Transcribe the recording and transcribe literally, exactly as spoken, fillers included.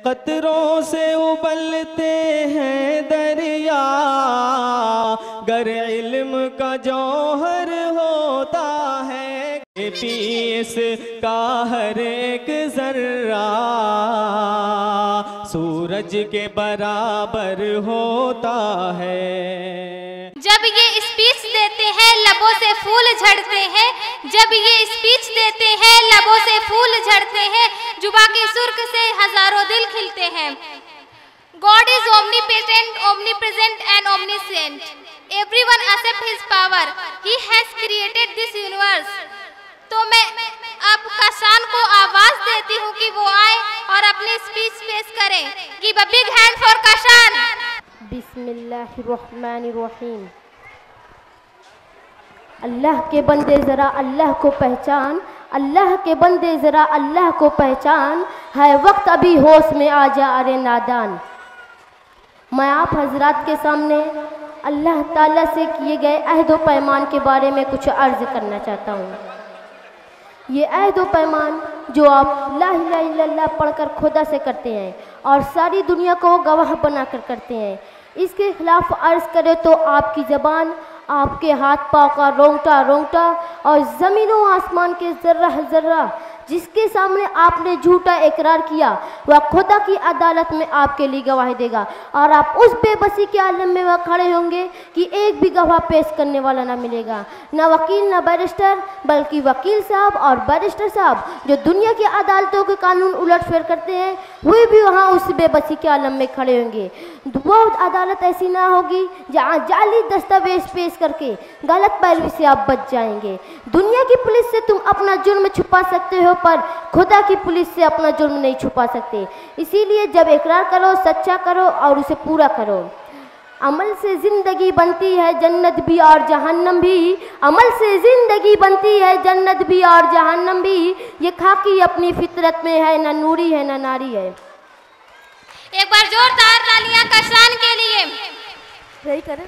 कतरों से उबलते हैं दरिया, गर इल्म का जौहर होता है, पीस का हर एक जर्रा सूरज के बराबर होता है। जब ये स्पीच देते हैं लबों से फूल झड़ते हैं, जब ये स्पीच देते हैं लबों से फूल झड़ते हैं, जुबा की सुर्ख से हजारों दिल खिलते हैं। God is omnipotent, omnipresent and omniscient. Everyone accept his power. He has created this universe. तो मैं अब कशान को आवाज देती हूँ कि वो आए और अपनी स्पीच पेश करें। Give a big hand for Kashan. बिस्मिल्लाहिर्रहमानिर्रहीम। अल्लाह के बंदे ज़रा अल्लाह को पहचान, अल्लाह के बंदे ज़रा अल्लाह को पहचान, है वक्त अभी होश में आ जा अरे नादान। मैं आप हजरात के सामने अल्लाह ताला से किए गए अहद व पैमान के बारे में कुछ अर्ज़ करना चाहता हूँ। ये अहद व पैमान जो आप ला इलाहा इल्लल्लाह पढ़कर खुदा से करते हैं और सारी दुनिया को गवाह बनाकर करते हैं, इसके खिलाफ अर्ज़ करें तो आपकी ज़बान, आपके हाथ पाँव का रोंगटा रोंगटा और ज़मीन व आसमान के ज़र्रा ज़र्रा जिसके सामने आपने झूठा इकरार किया वह खुदा की अदालत में आपके लिए गवाही देगा, और आप उस बेबसी के आलम में वह खड़े होंगे कि एक भी गवाह पेश करने वाला ना मिलेगा, न वकील न बैरिस्टर, बल्कि वकील साहब और बैरिस्टर साहब जो दुनिया की अदालतों के कानून उलटफेर करते हैं वे भी वहाँ उस बेबसी के आलम में खड़े होंगे। वो अदालत ऐसी ना होगी जहाँ जाली दस्तावेज पेश करके गलत पैरवी से आप बच जाएंगे। दुनिया की पुलिस से तुम अपना जुर्म छुपा सकते हो पर खुदा की पुलिस से अपना जुर्म नहीं छुपा सकते। इसीलिए जब इकरार करो सच्चा करो और उसे पूरा करो। अमल से ज़िंदगी बनती है जन्नत भी और जहन्नम भी, अमल से ज़िंदगी बनती है जन्नत भी और जहन्नम भी, ये खाकी अपनी फितरत में है, ना नूरी है ना नारी है। एक बार जोरदार तालियां कशान के लिए। सही करें।